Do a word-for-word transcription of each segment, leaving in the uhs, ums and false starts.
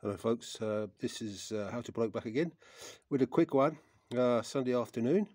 Hello folks, uh, this is uh, HowToBloke back again with a quick one. uh, Sunday afternoon,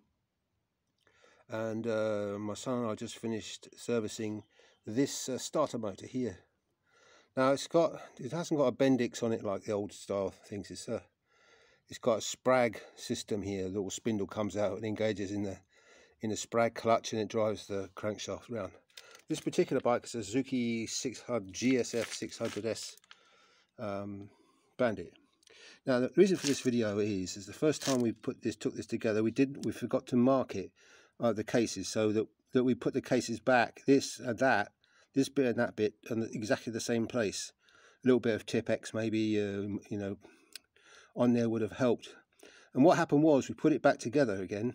and uh, my son and I just finished servicing this uh, starter motor here. Now it's got, it hasn't got a Bendix on it like the old style things. It's a, it's got a Sprag system here. The little spindle comes out and engages in the in the Sprag clutch, and it drives the crankshaft around. This particular bike is a Suzuki six hundred G S F six hundred S um, Bandit. Now the reason for this video is, is the first time we put this, took this together, we did, we forgot to mark it, uh, the cases, so that that we put the cases back, this and that, this bit and that bit, and exactly the same place. A little bit of Tip-X maybe, um, you know, on there would have helped. And what happened was we put it back together again,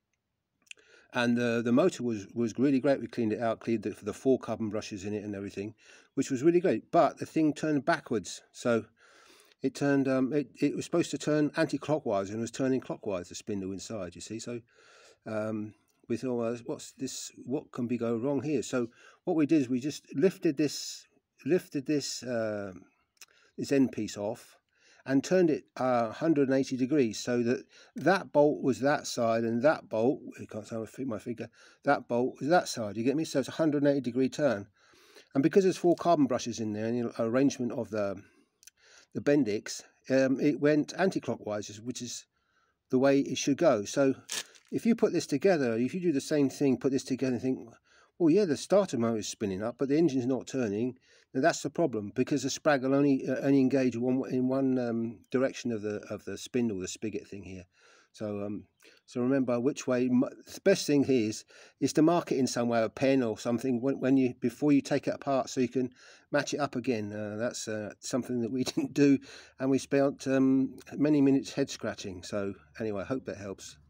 and uh, the motor was was really great. We cleaned it out, cleaned it for the four carbon brushes in it and everything, which was really great. But the thing turned backwards, so it turned. Um, it it was supposed to turn anti-clockwise, and it was turning clockwise. The spindle inside, you see. So um, we thought, well, what's this? What can be go wrong here? So what we did is we just lifted this, lifted this uh, this end piece off, and turned it uh, one hundred eighty degrees, so that that bolt was that side, and that bolt, you can't see my finger, that bolt was that side. You get me? So it's a one hundred eighty degree turn. And because there's four carbon brushes in there, and the arrangement of the the Bendix, um, it went anti-clockwise, which is the way it should go. So if you put this together, if you do the same thing, put this together and think, well, yeah, the starter motor is spinning up, but the engine's not turning. Now that's the problem, because the Sprag will only uh, only engage one in one um, direction of the of the spindle, the spigot thing here. So um, so remember which way. The best thing here is is to mark it in some way, a pen or something, when, when you before you take it apart, so you can match it up again. Uh, that's uh, something that we didn't do, and we spent um, many minutes head scratching. So anyway, I hope that helps.